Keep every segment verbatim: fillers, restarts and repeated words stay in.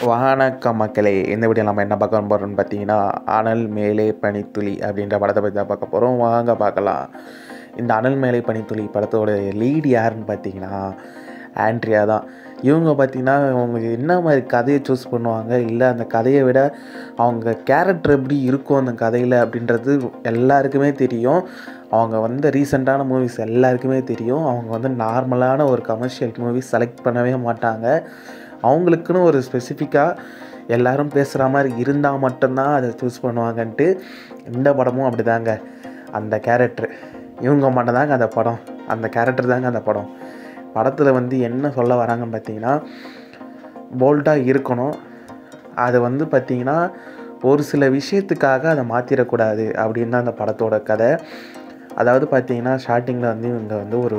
வணக்கம் மக்களே. இந்த வீடியோ நம்ம என்ன பார்க்க போகிறோம்னு பார்த்தீங்கன்னா, அனல் மேலே பனித்துளி அப்படின்ற படத்தை பற்றி தான் பார்க்க போகிறோம். வாங்க பார்க்கலாம். இந்த அனல் மேலே பனித்துளி படத்தோட லீட் யாருன்னு பார்த்தீங்கன்னா ஆண்ட்ரியா தான். இவங்க பார்த்திங்கன்னா அவங்க என்ன மாதிரி கதையை சூஸ் பண்ணுவாங்க, இல்லை அந்த கதையை விட அவங்க கேரக்டர் எப்படி இருக்கும் அந்த கதையில் அப்படின்றது எல்லாருக்குமே தெரியும். அவங்க வந்து ரீசெண்டான மூவிஸ் எல்லாருக்குமே தெரியும். அவங்க வந்து நார்மலான ஒரு கமர்ஷியல் மூவிஸ் செலக்ட் பண்ணவே மாட்டாங்க. அவங்களுக்குன்னு ஒரு ஸ்பெசிஃபிக்காக எல்லோரும் பேசுகிற மாதிரி இருந்தால் மட்டும்தான் அதை சூஸ் பண்ணுவாங்கன்ட்டு இந்த படமும் அப்படி தாங்க. அந்த கேரக்டர் இவங்க மட்டும்தாங்க அந்த படம், அந்த கேரக்டர் தாங்க அந்த படம். படத்தில் வந்து என்ன சொல்ல வராங்கன்னு பார்த்தீங்கன்னா, போல்டாக இருக்கணும். அது வந்து பார்த்திங்கன்னா ஒரு சில விஷயத்துக்காக அதை மாற்றிடக்கூடாது அப்படின்னு தான் அந்த படத்தோட கதை. அதாவது பார்த்திங்கன்னா ஸ்டார்டிங்கில் வந்து இவங்க வந்து ஒரு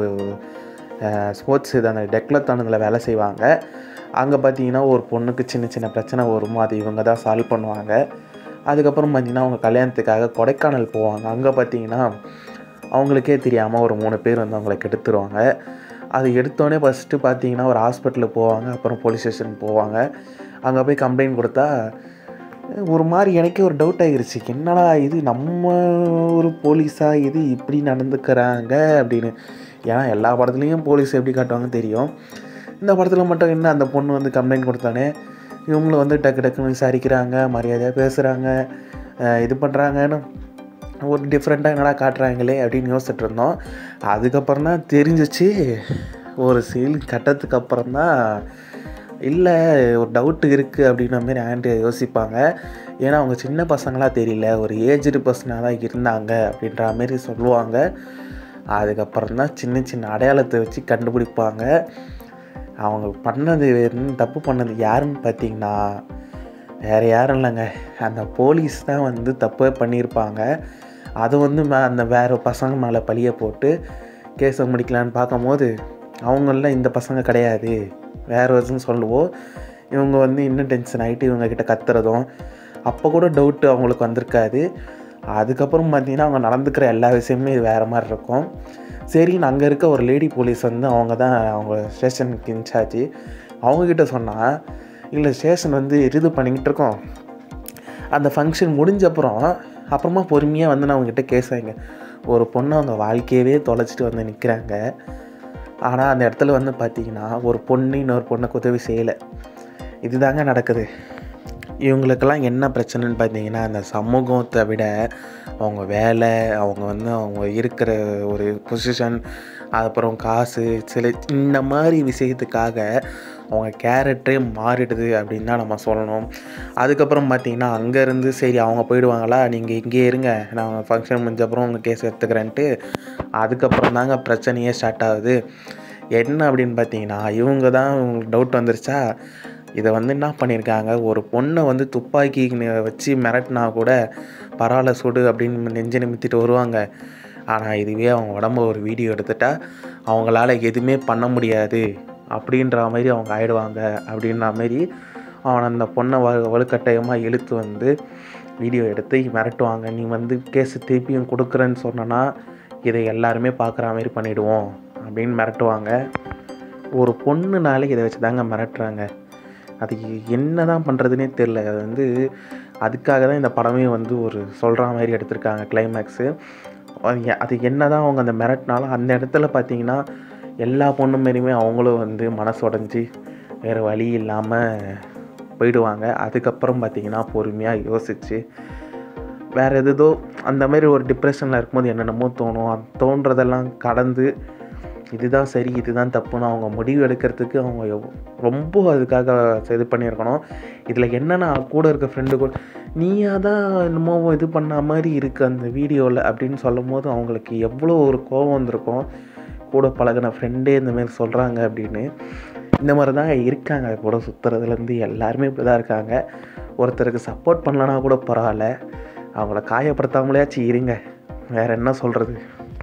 ஸ்போர்ட்ஸ் இது அந்த டெக்லத்தானுங்களை வேலை செய்வாங்க. அங்கே பார்த்திங்கன்னா ஒரு பொண்ணுக்கு சின்ன சின்ன பிரச்சனை வரும், அது இவங்க தான் சால்வ் பண்ணுவாங்க. அதுக்கப்புறம் பார்த்திங்கன்னா அவங்க கல்யாணத்துக்காக கொடைக்கானல் போவாங்க. அங்கே பார்த்திங்கன்னா அவங்களுக்கே தெரியாமல் ஒரு மூணு பேர் வந்து அவங்களை கெடுத்துருவாங்க. அது எடுத்தோடனே ஃபஸ்ட்டு பார்த்திங்கன்னா ஒரு ஹாஸ்பிட்டலுக்கு போவாங்க, அப்புறம் போலீஸ் ஸ்டேஷன் போவாங்க. அங்கே போய் கம்ப்ளைண்ட் கொடுத்தா ஒரு மாதிரி எனக்கே ஒரு டவுட் ஆகிருச்சு, என்னடா இது நம்ம ஒரு போலீஸாக இது இப்படி நடந்துக்கிறாங்க அப்படின்னு. ஏன்னா எல்லா படத்துலேயும் போலீஸ் எப்படி காட்டுவாங்கன்னு தெரியும். இந்த படத்தில் மட்டும் என்ன அந்த பொண்ணு வந்து கம்ப்ளைண்ட் கொடுத்தானே இவங்களும் வந்து டக்கு டக்குன்னு விசாரிக்கிறாங்க, மரியாதையாக பேசுகிறாங்க, இது பண்ணுறாங்கன்னு ஒரு டிஃப்ரெண்ட்டாக என்னடா காட்டுறாங்களே அப்படின்னு யோசிச்சுட்டு இருந்தோம். அதுக்கப்புறம் தான் தெரிஞ்சிச்சு, ஒரு சீல் கட்டத்துக்கு அப்புறம் தான் இல்லை ஒரு டவுட்டு இருக்குது அப்படின்ற மாதிரி ஆண்ட்ரியா யோசிப்பாங்க. ஏன்னா அவங்க சின்ன பசங்களாக தெரியல, ஒரு ஏஜ்டு பர்சனாக தான் இருந்தாங்க அப்படின்ற மாதிரி சொல்லுவாங்க. அதுக்கப்புறம் தான் சின்ன சின்ன அடையாளத்தை வச்சு கண்டுபிடிப்பாங்க. அவங்க பண்ணது தப்பு பண்ணது யாருன்னு பார்த்தீங்கன்னா வேறு யாரும் இல்லைங்க, அந்த போலீஸ் தான் வந்து தப்பே பண்ணியிருப்பாங்க. அது வந்து மே அந்த வேறு பசங்க மேலே பழியை போட்டு கேஸை முடிக்கலான்னு பார்க்கும்போது அவங்களெலாம் இந்த பசங்க கிடையாது வேறு வருஷன்னு சொல்லுவோம். இவங்க வந்து இன்னும் டென்ஷன் ஆகிட்டு இவங்கக்கிட்ட கத்துறதும் அப்போ கூட டவுட்டு அவங்களுக்கு வந்திருக்காது. அதுக்கப்புறம் பார்த்திங்கன்னா அவங்க நடந்துக்கிற எல்லா விஷயமுமே இது வேறு மாதிரி இருக்கும். சரின்னு அங்கே இருக்க ஒரு லேடி போலீஸ் வந்து அவங்க தான் அவங்க ஸ்டேஷனுக்கு இன்சார்ஜ். அவங்கக்கிட்ட சொன்னால் இல்லை ஸ்டேஷன் வந்து இது பண்ணிக்கிட்டு இருக்கோம், அந்த ஃபங்க்ஷன் முடிஞ்சப்புறம் அப்புறமா பொறுமையாக வந்து நான் அவங்ககிட்ட கேஸ் வாங்க. ஒரு பொண்ணு அவங்க வாழ்க்கையவே தொலைச்சிட்டு வந்து நிற்கிறாங்க. ஆனால் அந்த இடத்துல வந்து பார்த்திங்கன்னா ஒரு பொண்ணு இன்னொரு பொண்ணுக்கு உதவி செய்யலை. இதுதாங்க நடக்குது. இவங்களுக்கெல்லாம் என்ன பிரச்சனைன்னு பார்த்தீங்கன்னா, அந்த சமூகத்தை விட அவங்க வேலை, அவங்க வந்து அவங்க இருக்கிற ஒரு பொசிஷன், அதுக்கப்புறம் காசு, சில இந்த மாதிரி விஷயத்துக்காக அவங்க கேரக்டரே மாறிடுது அப்படின்னு தான் நம்ம சொல்லணும். அதுக்கப்புறம் பார்த்திங்கன்னா அங்கேருந்து சரி அவங்க போயிடுவாங்களா, நீங்கள் இங்கே இருங்க, நான் ஃபங்க்ஷன் முடிஞ்சப்பறம் உங்கள் கேஸ் எடுத்துக்கிறேன்ட்டு அதுக்கப்புறம் தாங்க பிரச்சனையே ஸ்டார்ட் ஆகுது. என்ன அப்படின்னு பார்த்தீங்கன்னா இவங்க தான் உங்களுக்கு டவுட் வந்துருச்சா, இதை வந்து என்ன பண்ணியிருக்காங்க, ஒரு பொண்ணை வந்து துப்பாக்கி வச்சு மிரட்டினா கூட பரவாயில்ல சுடு அப்படின்னு நெஞ்சு நிமித்திட்டு வருவாங்க. ஆனால் இதுவே அவங்க உடம்ப ஒரு வீடியோ எடுத்துட்டால் அவங்களால எதுவுமே பண்ண முடியாது அப்படின்ற மாதிரி அவங்க ஆயிடுவாங்க. அப்படின்ற மாதிரி அவன் அந்த பொண்ணை வ வலுக்கட்டாயமாக இழுத்து வந்து வீடியோ எடுத்து மிரட்டுவாங்க. நீ வந்து கேஸு திருப்பியும் கொடுக்குறேன்னு சொன்னனா இதை எல்லாருமே பார்க்குற மாதிரி பண்ணிவிடுவோம் அப்படின்னு மிரட்டுவாங்க. ஒரு பொண்ணுனாலே இதை வச்சு தாங்க மிரட்டுறாங்க. அது என்ன தான் பண்ணுறதுனே தெரில. அது வந்து அதுக்காக தான் இந்த படமே வந்து ஒரு சொல்கிற மாதிரி எடுத்திருக்காங்க கிளைமேக்ஸு. அது என்ன தான் அவங்க அந்த மிரட்டினாலும் அந்த இடத்துல பார்த்திங்கன்னா எல்லா பொண்ணு மாரியுமே அவங்களும் வந்து மனசு உடஞ்சி வேறு வழி இல்லாமல் போயிடுவாங்க. அதுக்கப்புறம் பார்த்திங்கன்னா பொறுமையாக யோசித்து வேறு எதுதோ அந்த மாதிரி ஒரு டிப்ரெஷனில் இருக்கும்போது என்னென்னமோ தோணும். அது தோன்றதெல்லாம் கடந்து இதுதான் சரி இதுதான் தப்புன்னு அவங்க முடிவு எடுக்கிறதுக்கு அவங்க ரொம்ப அதுக்காக இது பண்ணியிருக்கணும். இதில் என்னென்னா கூட இருக்க ஃப்ரெண்டு கூட நீயாக தான் என்னமோ இது பண்ண மாதிரி இருக்குது அந்த வீடியோவில் அப்படின்னு சொல்லும் போது அவங்களுக்கு எவ்வளோ ஒரு கோபம் வந்திருக்கும். கூட பழகின ஃப்ரெண்டே இந்தமாரி சொல்கிறாங்க அப்படின்னு. இந்த மாதிரி தான் இருக்காங்க கூட சுற்றுறதுலேருந்து எல்லாருமே இப்படி தான் இருக்காங்க. ஒருத்தருக்கு சப்போர்ட் பண்ணலன்னா கூட பரவாயில்ல, அவங்கள காயப்படுத்தாமலேயாச்சும் இருங்க, வேறு என்ன சொல்கிறது.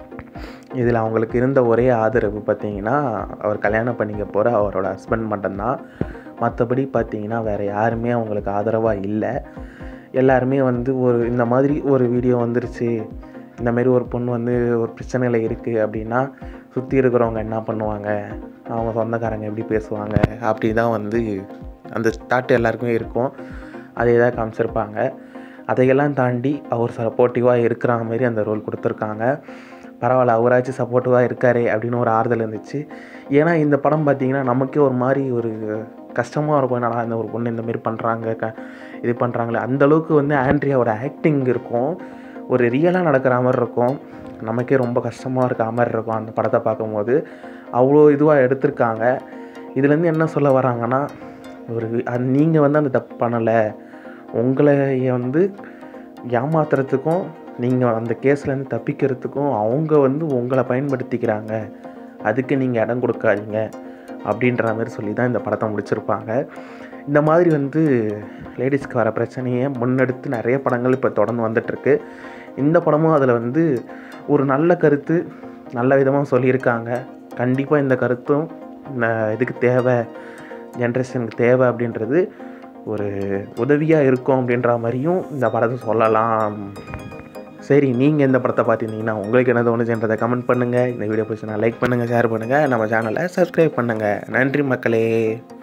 இதில் அவங்களுக்கு இருந்த ஒரே ஆதரவு பார்த்திங்கன்னா அவர் கல்யாணம் பண்ணிக்க போகிற அவரோட ஹஸ்பண்ட் மட்டும்தான். மற்றபடி பார்த்திங்கன்னா வேறு யாருமே அவங்களுக்கு ஆதரவாக இல்லை. எல்லாருமே வந்து ஒரு இந்த மாதிரி ஒரு வீடியோ வந்துருச்சு, இந்தமாரி ஒரு பொண்ணு வந்து ஒரு பிரச்சனையில் இருக்குது அப்படின்னா சுற்றி இருக்கிறவங்க என்ன பண்ணுவாங்க, அவங்க சொந்தக்காரங்க எப்படி பேசுவாங்க அப்படி தான் வந்து அந்த தாட் எல்லாருக்குமே இருக்கும். அதே தான் காமிச்சிருப்பாங்க. அதையெல்லாம் தாண்டி அவர் சப்போர்ட்டிவாக இருக்கிற மாதிரி அந்த ரோல் கொடுத்துருக்காங்க. பரவாயில்ல, அவராச்சும் சப்போர்ட்டிவாக இருக்காரே அப்படின்னு ஒரு ஆறுதல் இருந்துச்சு. ஏன்னா இந்த படம் பார்த்திங்கன்னா நமக்கே ஒரு மாதிரி ஒரு கஷ்டமாக இருக்கும். என்னடா இந்த ஒரு பொண்ணு இந்தமாரி பண்ணுறாங்க, க இது பண்ணுறாங்களே. அந்தளவுக்கு வந்து ஆண்ட்ரியாவோட ஆக்டிங் இருக்கும், ஒரு ரியலாக நடக்கிற மாதிரி இருக்கும். நமக்கே ரொம்ப கஷ்டமாக இருக்க மாதிரி இருக்கும் அந்த படத்தை பார்க்கும்போது. அவ்வளோ இதுவாக எடுத்திருக்காங்க. இதுலேருந்து என்ன சொல்ல வராங்கன்னா, ஒரு அது நீங்கள் வந்து அந்த தப்பு பண்ணலை, உங்களை வந்து ஏமாத்துறதுக்கும் நீங்கள் அந்த கேஸ்லேருந்து தப்பிக்கிறதுக்கும் அவங்க வந்து உங்களை பயன்படுத்திக்கிறாங்க, அதுக்கு நீங்கள் இடம் கொடுக்காதீங்க அப்படின்ற மாதிரி சொல்லி தான் இந்த படத்தை முடிச்சிருப்பாங்க. இந்த மாதிரி வந்து லேடிஸ்க்கு வர பிரச்சனையை முன்னெடுத்து நிறைய படங்கள் இப்போ தொடர்ந்து வந்துட்டுருக்கு. இந்த படமும் அதில் வந்து ஒரு நல்ல கருத்து நல்ல விதமாக சொல்லியிருக்காங்க. கண்டிப்பாக இந்த கருத்தும் இதுக்கு தேவை, ஜென்ரேஷனுக்கு தேவை அப்படின்றது ஒரு உதவியாக இருக்கும் அப்படின்ற மாதிரியும் இந்த படத்தை சொல்லலாம். சரி, நீங்கள் இந்த படத்தை பார்த்துருந்தீங்கன்னா உங்களுக்கு என்ன தோணுச்சுன்றதை கமெண்ட் பண்ணுங்கள். இந்த வீடியோ பிடிச்சுன்னா லைக் பண்ணுங்கள், ஷேர் பண்ணுங்கள், நம்ம சேனலை சப்ஸ்கிரைப் பண்ணுங்கள். நன்றி மக்களே.